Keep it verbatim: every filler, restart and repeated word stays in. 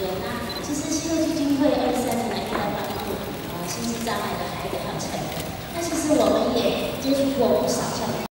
对，那其实西乐基金会二十三年来一直在帮助呃心智障碍的孩子还有成人，那其实我们也接触过不少像。